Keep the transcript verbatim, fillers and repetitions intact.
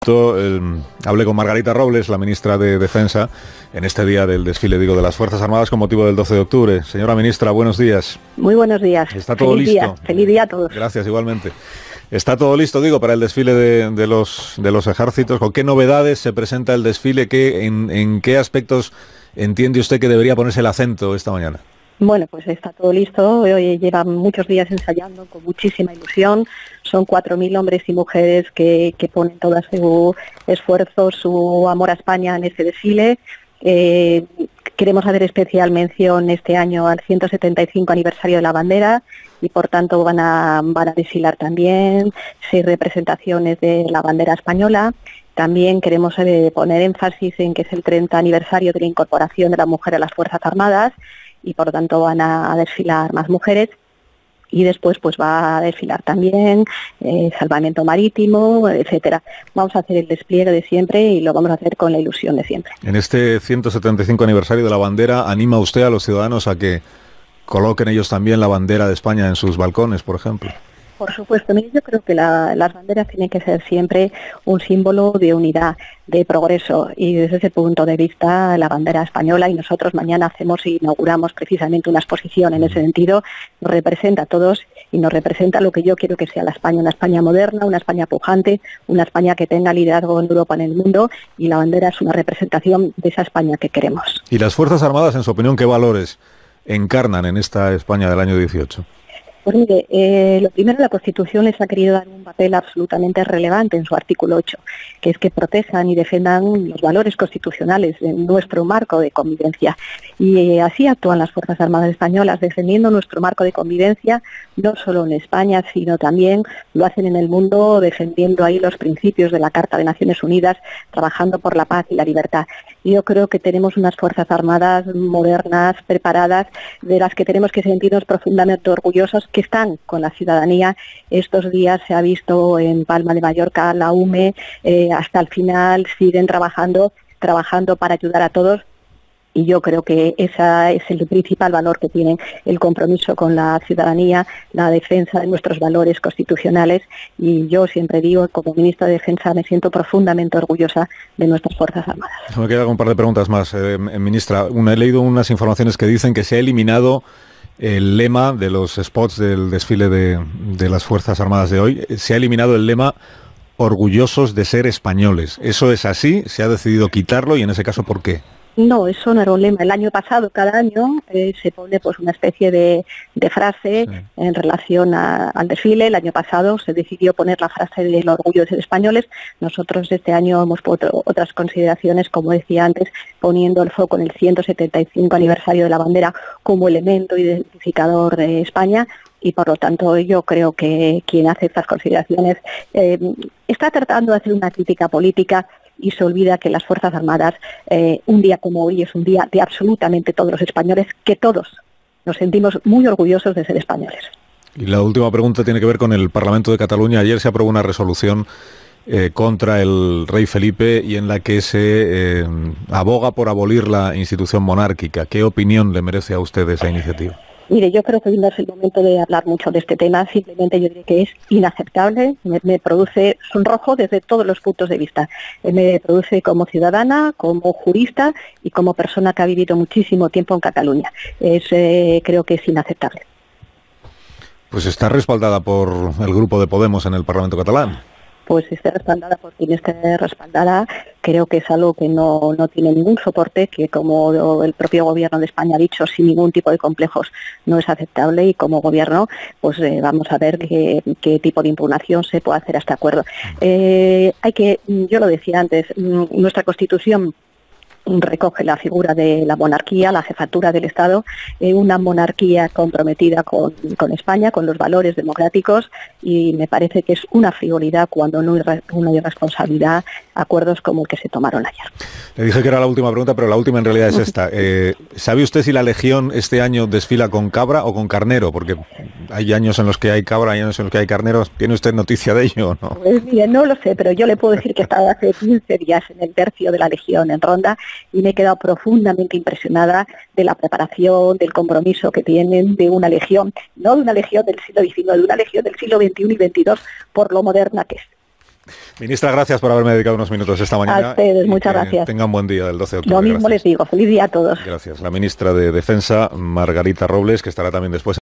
minuto eh, hable con Margarita Robles, la ministra de Defensa, en este día del desfile, digo, de las Fuerzas Armadas con motivo del doce de octubre. Señora ministra, buenos días. Muy buenos días. ¿Está todo Feliz listo? Día. Feliz día a todos. Gracias, igualmente. ¿Está todo listo, digo, para el desfile de, de, los, de los ejércitos? ¿Con qué novedades se presenta el desfile? ¿Qué, en, ¿En qué aspectos entiende usted que debería ponerse el acento esta mañana? Bueno, pues está todo listo. Hoy llevan muchos días ensayando con muchísima ilusión. Son cuatro mil hombres y mujeres que, que ponen todo su esfuerzo, su amor a España en este desfile. Eh, queremos hacer especial mención este año al ciento setenta y cinco aniversario de la bandera y por tanto van a, van a desfilar también seis representaciones de la bandera española. También queremos eh, poner énfasis en que es el treinta aniversario de la incorporación de la mujer a las Fuerzas Armadas y por tanto van a, a desfilar más mujeres. Y después pues va a desfilar también eh, salvamento marítimo, etcétera. Vamos a hacer el despliegue de siempre y lo vamos a hacer con la ilusión de siempre. En este ciento setenta y cinco aniversario de la bandera, ¿anima usted a los ciudadanos a que coloquen ellos también la bandera de España en sus balcones, por ejemplo? Por supuesto, mire, yo creo que la, las banderas tienen que ser siempre un símbolo de unidad, de progreso, y desde ese punto de vista la bandera española, y nosotros mañana hacemos e inauguramos precisamente una exposición en ese sentido, nos representa a todos y nos representa lo que yo quiero que sea la España, una España moderna, una España pujante, una España que tenga liderazgo en Europa, en el mundo, y la bandera es una representación de esa España que queremos. ¿Y las Fuerzas Armadas, en su opinión, qué valores encarnan en esta España del año dieciocho? Pues mire, eh, lo primero, la Constitución les ha querido dar un papel absolutamente relevante en su artículo ocho, que es que protejan y defendan los valores constitucionales de nuestro marco de convivencia. Y eh, así actúan las Fuerzas Armadas Españolas, defendiendo nuestro marco de convivencia, no solo en España, sino también lo hacen en el mundo, defendiendo ahí los principios de la Carta de Naciones Unidas, trabajando por la paz y la libertad. Y yo creo que tenemos unas Fuerzas Armadas modernas, preparadas, de las que tenemos que sentirnos profundamente orgullosos, que están con la ciudadanía. Estos días se ha visto en Palma de Mallorca, la U M E, eh, hasta el final siguen trabajando, trabajando para ayudar a todos. Y yo creo que ese es el principal valor que tienen, el compromiso con la ciudadanía, la defensa de nuestros valores constitucionales. Y yo siempre digo, como ministra de Defensa, me siento profundamente orgullosa de nuestras Fuerzas Armadas. Me queda un par de preguntas más, eh, ministra. Una, he leído unas informaciones que dicen que se ha eliminado el lema de los spots del desfile de, de las Fuerzas Armadas de hoy. Se ha eliminado el lema orgullosos de ser españoles. ¿Eso es así? ¿Se ha decidido quitarlo y en ese caso por qué? No, eso no era un lema. El año pasado, cada año, eh, se pone pues una especie de, de frase sí. en relación a, al desfile. El año pasado se decidió poner la frase del orgullo de ser españoles. Nosotros este año hemos puesto otras consideraciones, como decía antes, poniendo el foco en el ciento setenta y cinco aniversario de la bandera como elemento identificador de España. Y por lo tanto yo creo que quien hace estas consideraciones eh, está tratando de hacer una crítica política y se olvida que las Fuerzas Armadas, eh, un día como hoy, es un día de absolutamente todos los españoles, que todos nos sentimos muy orgullosos de ser españoles. Y la última pregunta tiene que ver con el Parlamento de Cataluña. Ayer se aprobó una resolución eh, contra el rey Felipe y en la que se eh, aboga por abolir la institución monárquica. ¿Qué opinión le merece a usted esa iniciativa? Mire, yo creo que hoy no es el momento de hablar mucho de este tema, simplemente yo diría que es inaceptable, me, me produce sonrojo desde todos los puntos de vista. Me produce como ciudadana, como jurista y como persona que ha vivido muchísimo tiempo en Cataluña. Es, eh, creo que es inaceptable. Pues está respaldada por el grupo de Podemos en el Parlamento catalán. Pues esté respaldada por quien esté respaldada, creo que es algo que no, no tiene ningún soporte, que como el propio gobierno de España ha dicho, sin ningún tipo de complejos, no es aceptable, y como gobierno pues eh, vamos a ver qué, qué tipo de impugnación se puede hacer a este acuerdo. Eh, hay que, yo lo decía antes, nuestra Constitución recoge la figura de la monarquía, la jefatura del Estado, eh, una monarquía comprometida con, con España, con los valores democráticos, y me parece que es una frivolidad, cuando no hay una irresponsabilidad, acuerdos como el que se tomaron ayer. Le dije que era la última pregunta, pero la última en realidad es esta. Eh, ¿Sabe usted si la Legión este año desfila con cabra o con carnero? Porque hay años en los que hay cabra, hay años en los que hay carneros. ¿Tiene usted noticia de ello o no? Pues mire, no lo sé, pero yo le puedo decir que he estado hace quince días en el tercio de la Legión en Ronda, y me he quedado profundamente impresionada de la preparación, del compromiso que tienen de una legión, no de una legión del siglo diecinueve, de una legión del siglo veintiuno y veintidós, por lo moderna que es. Ministra, gracias por haberme dedicado unos minutos esta mañana. A ustedes, muchas gracias. Tengan buen día del doce de octubre. Lo mismo Gracias. les digo, feliz día a todos. Gracias. La ministra de Defensa, Margarita Robles, que estará también después